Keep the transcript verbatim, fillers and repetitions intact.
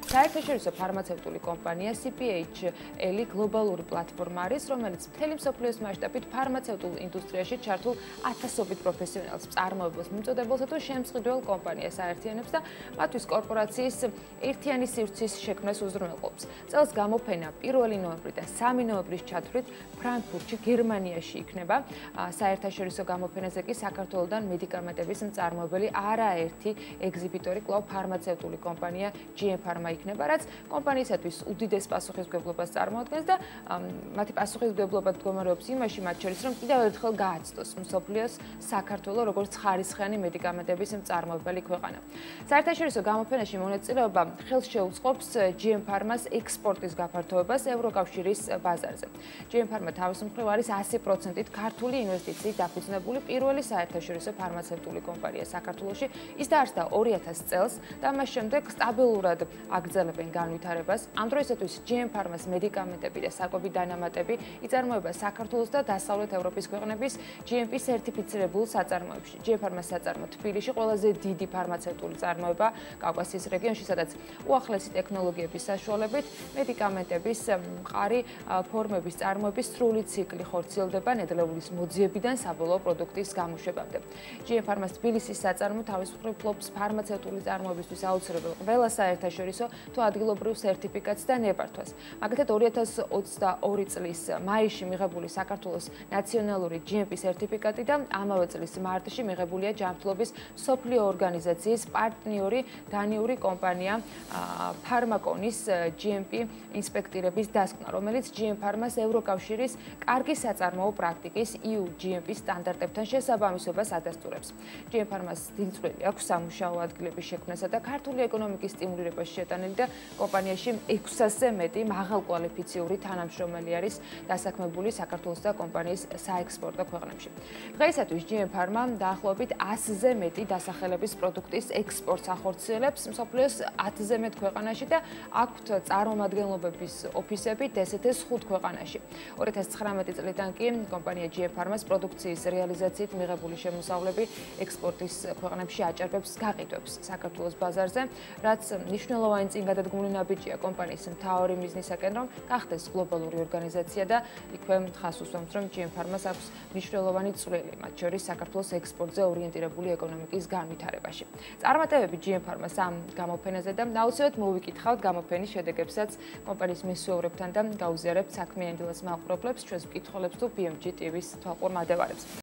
საერთაშორისო ფარმაცევტული კომპანია C P H L გლობალური პლატფორმა არის, რომელიც მთელი მსოფლიოს მასშტაბით ფარმაცევტულ ინდუსტრიაში ჩართულ ათასობით პროფესიონალს, მწარმოებელს, მიმწოდებელსა თუ შემსყიდველ კომპანიას აერთიანებს და მათთვის კორპორაციის ერთიანი სივრცის შექმნას უზრუნველყოფს. წელს გამოფენა პირველი ნოემბრი და სამი ნოემბრის ჩათვლით ფრანკფურტში, გერმანიაში იქნება. საერთაშორისო გამოფენაზე კი საქართველოსდან მედიკამენტების მწარმოებელი არაერთი ეგზიბიტორი კვლავ ფარმაცევტული კომპანია G M Pharma იქნება, რაც კომპანიისათვის უდიდეს პასუხისმგებლობას წარმოადგენს და მათი პასუხისმგებლობა მდგომარეობს იმაში, მათ შორის რომ კიდევ ერთხელ გააცნოს მსოფლიოს საქართველოს როგორც ხარისხიანი მედიკამენტების მწარმოებელი ქვეყანა. საერთაშორისო გამოფენაში მონაწილეობა ხელს შეუწყობს G M Pharma-ს ექსპორტის გაფართოებას ევროკავშირის ბაზარზე. G M Pharma თავის მხრივ არის ასი პროცენტით ქართული ინვესტიციით დაფუძნებული პირველი საერთაშორისო ფარმაცევტული კომპანია საქართველოში. ის დაარსდა ორი ათასი წელს და მას შემდეგ სტაბილურად აგრძელებენ განვითარებას. ამ დროისათვის G M Pharma-ს მედიკამენტები და საკვები დანამატები იწარმოება საქართველოს და დასავლეთ ევროპის ქვეყნების G M P სერტიფიცირებულ საწარმოებში. G M Pharma-ს საწარმო თბილისში ყველაზე დიდი ფარმაცევტული წარმოება კავკასიის რეგიონში, სადაც უახლესი ტექნოლოგიების საშუალებით მედიკამენტების მყარი ფორმების წარმოების სრული ციკლი ხორციელდება ნედლეულის მოძიებიდან საბოლოო პროდუქტის გამოშვებამდე. G M Pharma-ს თბილისის საწარმო თავის მხრივ ფლობს ფარმაცევტული წარმოებისთვის აუცილებელ ყველა საერთაშორისო თუ ადგილობრივ სერტიფიკატს და ნებართვას. მაგალითად ორი ათასი ოცდაორი წლის მაისში მიღებული საქართველოს ნაციონალური G M P სერტიფიკატი და ამავე წლის მარტში მიღებულია ჯანმრთელობის მსოფლიო ორგანიზაციის პარტნიორი დანიური კომპანია ფარმაკონის G M P ინსპექტირების დასკვნა, რომელიც G M Pharma-ს ევროკავშირის კარგი საწარმოო პრაქტიკის E U G M P სტანდარტებთან შესაბამისობას ადასტურებს. G M Pharma-ს დიდი წვლილი აქვს სამუშაო ადგილების შექმნასა და ქართული ეკონომიკის სტიმულირებაში შეტანილი და კომპანიაში ექვსასზე მეტი მაღალკვალიფიციური თანამშრომელი არის დასაქმებული საქართველოს და კომპანიის საექსპორტო ქვეყნებში. დღეისათვის G M Pharma დაახლოებით ასზე მეტი დასახელების პროდუქტის ექსპორტს ახორციელებს მსოფლიოს ათზე მეტ ქვეყანაში და აქვთ წარმომადგენლობების ოფისები დსთ-ს ხუთ ქვეყანაში. ორი ათასი ცხრამეტი წლიდან კი კომპანია G M Pharma-ს პროდუქციის რეალიზაციით მიღებული შემოსავლები ექსპორტის ქვეყნებში აჭარბებს გაყიდვებს საქართველოს ბაზარზე, რაც მნიშვნელოვანი წინგადადგმული ნაბიჯია კომპანიის მთავარი მიზნისაკენ, რომ გახდეს გლობალური ორგანიზაცია და იქვე ხას უსვამს, რომ G M Pharma-ს აქვს მნიშვნელოვანი წვლილი, მათ შორის საქართველოს ექსპორტზე ორიენტირებული ეკონომიკის განვითარებაში. წარმატებები G M Pharma-ს ამ გამოფენაზე და აუცილებლად მოვიკითხავთ გამოფენის შედეგებსაც კომპანიის მისვეურებთან და გაუზიარებთ საქმიანი დილას მაყურებლებს, ჩვენს მკითხველებს თუ B M G T V-ს თვალყურ მადევარებს.